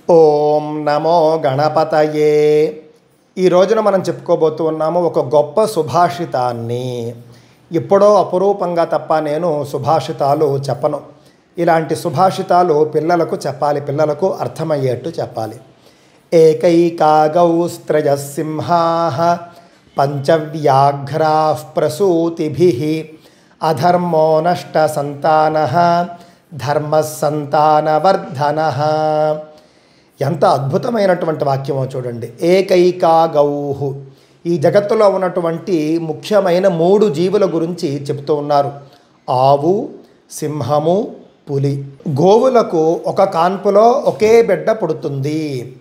ఓం నమో గణపతయే. ఈ రోజున మనం చెప్పుకోబోతూ ఉన్నాము ఒక గొప్ప సుభాషితాన్ని. ఎప్పుడో అపురూపంగా తప్ప నేను సుభాషితాలు చెప్పను. ఇలాంటి సుభాషితాలు పిల్లలకు చెప్పాలి, పిల్లలకు అర్థమయ్యేట్టు చెప్పాలి. ఏకైకాగౌస్త్రయః సింహాః పంచవ్యాఘ్రాః ప్రసూతిభిః అధర్మో నష్ట సంతానః ధర్మః సంతానవర్ధనః. ఎంత అద్భుతమైనటువంటి వాక్యమో చూడండి. ఏకైకా గౌః, ఈ జగత్తులో ఉన్నటువంటి ముఖ్యమైన 3 జీవుల గురించి చెప్తూ ఉన్నారు. ఆవు, సింహము, పులి. గోవులకు ఒక కాన్పులో ఒకే బిడ్డ పుడుతుంది,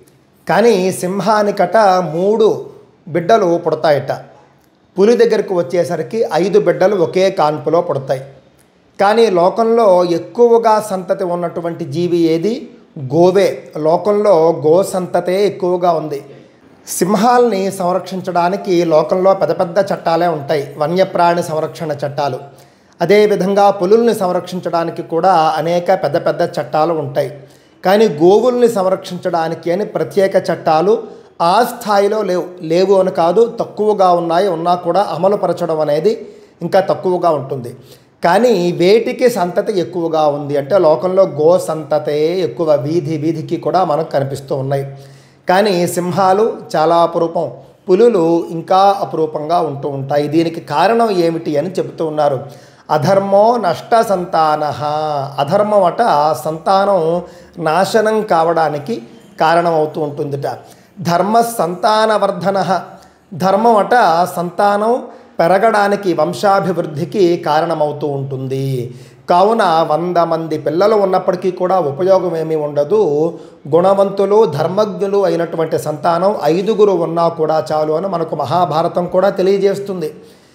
కానీ సింహానికట 3 బిడ్డలు పుడతాయట. పులి దగ్గరకు వచ్చేసరికి 5 బిడ్డలు ఒకే కాన్పులో పుడతాయి. కానీ లోకంలో ఎక్కువగా సంతతి ఉన్నటువంటి జీవి ఏది? గోవే. లోకంలో గో సంతతే ఎక్కువగా ఉంది. సింహాల్ని సంరక్షించడానికి లోకంలో పెద్ద పెద్ద చట్టాలే ఉంటాయి, వన్యప్రాణి సంరక్షణ చట్టాలు. అదేవిధంగా పులుల్ని సంరక్షించడానికి కూడా అనేక పెద్ద పెద్ద చట్టాలు ఉంటాయి. కానీ గోవుల్ని సంరక్షించడానికి అని ప్రత్యేక చట్టాలు ఆ స్థాయిలో లేవు అని కాదు, తక్కువగా ఉన్నాయి. ఉన్నా కూడా అమలుపరచడం అనేది ఇంకా తక్కువగా ఉంటుంది. కానీ వేటికి సంతతి ఎక్కువగా ఉంది అంటే లోకంలో గో సంతతే ఎక్కువ. వీధి వీధికి కూడా మనకు కనిపిస్తూ ఉన్నాయి. కానీ సింహాలు చాలా అపురూపం, పులులు ఇంకా అపురూపంగా ఉంటూ ఉంటాయి. దీనికి కారణం ఏమిటి అని చెబుతూ ఉన్నారు. అధర్మో నష్ట సంతానః. అధర్మం అట సంతానం నాశనం కావడానికి కారణమవుతూ ఉంటుందిట. ధర్మ సంతానవర్ధనః. ధర్మం అట సంతానం పెరగడానికి, వంశాభివృద్ధికి కారణమవుతూ ఉంటుంది. కావున 100 మంది పిల్లలు ఉన్నప్పటికీ కూడా ఉపయోగం ఏమీ ఉండదు. గుణవంతులు, ధర్మజ్ఞులు అయినటువంటి సంతానం 5గురు ఉన్నా కూడా చాలు అని మనకు మహాభారతం కూడా తెలియజేస్తుంది.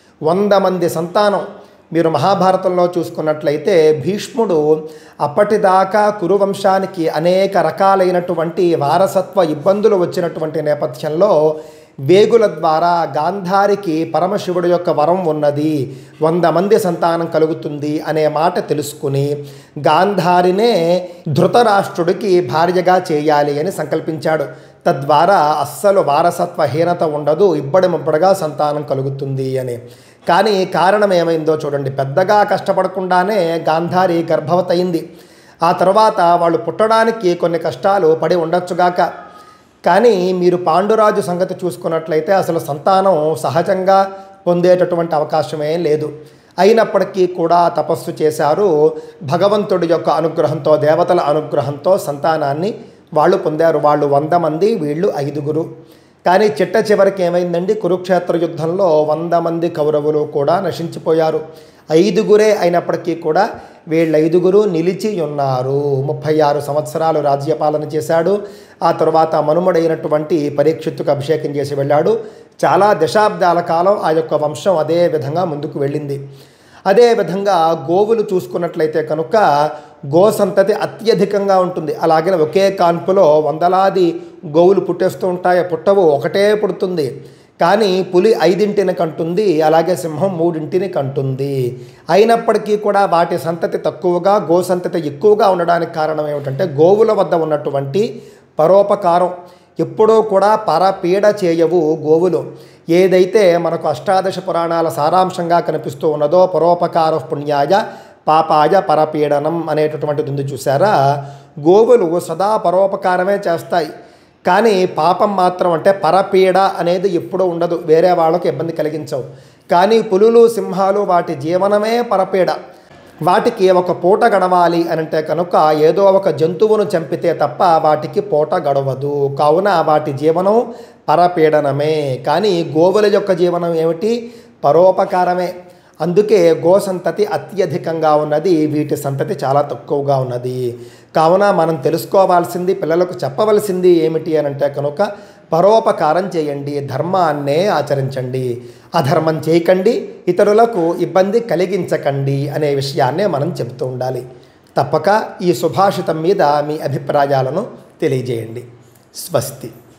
100 మంది సంతానం. మీరు మహాభారతంలో చూసుకున్నట్లయితే భీష్ముడు అప్పటిదాకా కురువంశానికి అనేక రకాలైనటువంటి వారసత్వ ఇబ్బందులు వచ్చినటువంటి నేపథ్యంలో వేగుల ద్వారా గాంధారికి పరమశివుడి యొక్క వరం ఉన్నది, 100 మంది సంతానం కలుగుతుంది అనే మాట తెలుసుకుని గాంధారినే ధృతరాష్ట్రుడికి భార్యగా చేయాలి అని సంకల్పించాడు. తద్వారా అస్సలు వారసత్వహీనత ఉండదు, ఇబ్బడి ముబ్బడిగా సంతానం కలుగుతుంది అని. కానీ కారణం ఏమైందో చూడండి. పెద్దగా కష్టపడకుండానే గాంధారి గర్భవతి అయింది. ఆ తర్వాత వాళ్ళు పుట్టడానికి కొన్ని కష్టాలు పడి ఉండొచ్చుగాక. కానీ మీరు పాండురాజు సంగతి చూసుకున్నట్లయితే అసలు సంతానం సహజంగా పొందేటటువంటి అవకాశమే లేదు. అయినప్పటికీ కూడా తపస్సు చేశారు. భగవంతుడి యొక్క అనుగ్రహంతో, దేవతల అనుగ్రహంతో సంతానాన్ని వాళ్ళు పొందారు. వాళ్ళు 100 మంది, వీళ్ళు 5గురు. కానీ చిట్ట చివరికి ఏమైందండి? కురుక్షేత్ర యుద్ధంలో 100 మంది కౌరవులు కూడా నశించిపోయారు. 5గురే అయినప్పటికీ కూడా వీళ్ళు 5గురు నిలిచి ఉన్నారు. 36 సంవత్సరాలు రాజ్యపాలన చేశాడు. ఆ తర్వాత మనుమడైనటువంటి పరీక్షిత్తుకు అభిషేకం చేసి వెళ్ళాడు. చాలా దశాబ్దాల కాలం ఆ యొక్క వంశం అదే విధంగా ముందుకు వెళ్ళింది. అదేవిధంగా గోవులు చూసుకున్నట్లయితే కనుక గో సంతతి అత్యధికంగా ఉంటుంది. అలాగే ఒకే కాన్పులో వందలాది గోవులు పుట్టేస్తూ ఉంటాయి. పుట్టవు, ఒకటే పుడుతుంది. కానీ పులి 5 కంటుంది, అలాగే సింహం 3 కంటుంది. అయినప్పటికీ కూడా వాటి సంతతి తక్కువగా, గో సంతతి ఎక్కువగా ఉండడానికి కారణం ఏమిటంటే గోవుల వద్ద ఉన్నటువంటి పరోపకారం. ఎప్పుడూ కూడా పరపీడ చేయవు గోవులు. ఏదైతే మనకు అష్టాదశ పురాణాల సారాంశంగా కనిపిస్తూ ఉన్నదో పరోపకార పుణ్యాయ పాపాయ పరపీడనం అనేటటువంటిది ఉంది చూసారా. గోవులు సదా పరోపకారమే చేస్తాయి, కానీ పాపం మాత్రం అంటే పరపీడ అనేది ఎప్పుడూ ఉండదు, వేరే వాళ్ళకు ఇబ్బంది కలిగించవు. కానీ పులులు, సింహాలు వాటి జీవనమే పరపీడ. వాటికి ఒక పూట గడవాలి అని అంటే కనుక ఏదో ఒక జంతువును చంపితే తప్ప వాటికి పూట గడవదు. కావున వాటి జీవనం పరపీడనమే. కానీ గోవుల యొక్క జీవనం ఏమిటి? పరోపకారమే. అందుకే గో సంతతి అత్యధికంగా ఉన్నది, వీటి సంతతి చాలా తక్కువగా ఉన్నది. కావున మనం తెలుసుకోవాల్సింది, పిల్లలకు చెప్పవలసింది ఏమిటి అని అంటే కనుక పరోపకారం చేయండి, ధర్మాన్నే ఆచరించండి, అధర్మం చేయకండి, ఇతరులకు ఇబ్బంది కలిగించకండి అనే విషయాన్నే మనం చెబుతూ ఉండాలి. తప్పక ఈ సుభాషితం మీద మీ అభిప్రాయాలను తెలియజేయండి. స్వస్తి.